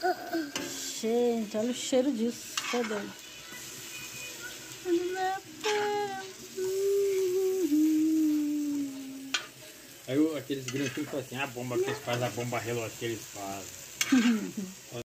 Gente, olha o cheiro disso. Tá doido. Aí aqueles gringos falam assim, a bomba que eles fazem, a bomba relógio que eles fazem.